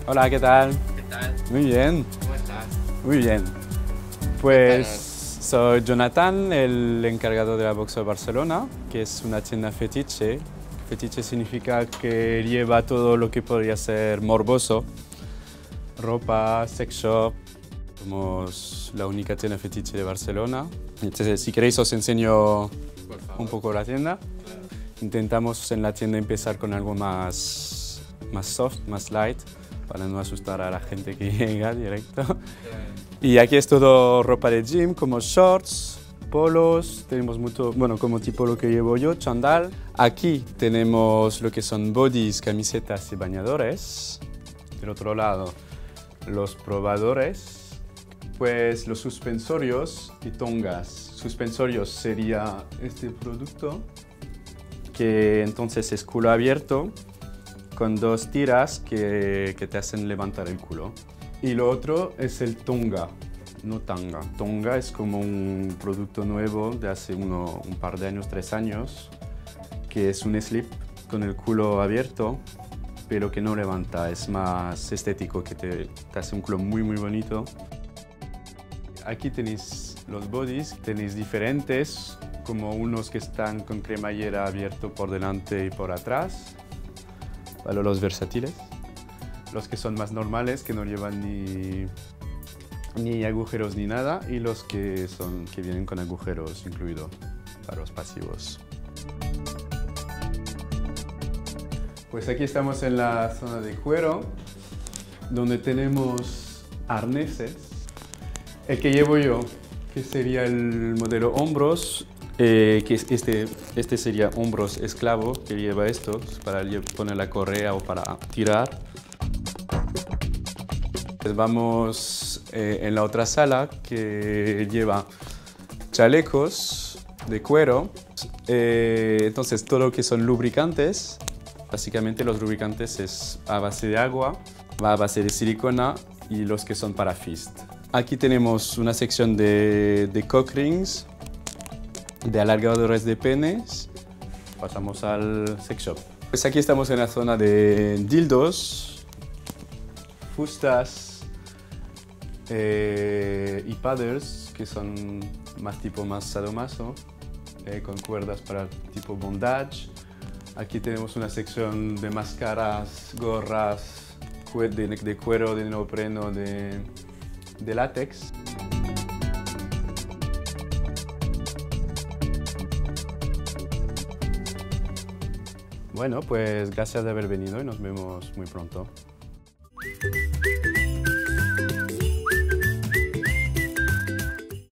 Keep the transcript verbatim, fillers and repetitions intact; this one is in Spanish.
Hola, ¿qué tal? ¿Qué tal? Muy bien, ¿Cómo estás? muy bien. Pues Cuéntanos. soy Jonathan, el encargado de la Box of Barcelona, que es una tienda fetiche. Fetiche significa que lleva todo lo que podría ser morboso. Ropa, sex shop. Somos la única tienda fetiche de Barcelona. Entonces, si queréis os enseño Por favor. un poco la tienda. Claro. Intentamos en la tienda empezar con algo más, más soft, más light, para no asustar a la gente que llega directo. Y aquí es todo ropa de gym, como shorts, polos, tenemos mucho, bueno, como tipo lo que llevo yo, chandal. Aquí tenemos lo que son bodies, camisetas y bañadores. Del otro lado, los probadores, pues los suspensorios y tongas. Suspensorios sería este producto, que entonces es culo abierto, con dos tiras que, que te hacen levantar el culo. Y lo otro es el tonga, no tanga. Tonga es como un producto nuevo de hace uno, un par de años, tres años, que es un slip con el culo abierto, pero que no levanta, es más estético, que te, te hace un culo muy muy bonito. Aquí tenéis los bodies, tenéis diferentes, como unos que están con cremallera abierto por delante y por atrás, para los versátiles. Los que son más normales, que no llevan ni, ni agujeros ni nada, y los que, son, que vienen con agujeros incluidos para los pasivos. Pues aquí estamos en la zona de cuero, donde tenemos arneses. El que llevo yo, que sería el modelo hombros, eh, que es este, este sería hombros esclavo, que lleva esto para poner la correa o para tirar. Vamos eh, en la otra sala, que lleva chalecos de cuero, eh, entonces todo lo que son lubricantes. Básicamente los lubricantes es a base de agua, va a base de silicona, y los que son para fist. Aquí tenemos una sección de, de cock rings, de alargadores de penes. Pasamos al sex shop. Pues aquí estamos en la zona de dildos, fustas, Eh, y paddles, que son más tipo más sadomaso, eh, con cuerdas para tipo bondage. Aquí tenemos una sección de máscaras, gorras, de, de cuero, de neopreno, de, de látex. Bueno, pues gracias de haber venido y nos vemos muy pronto.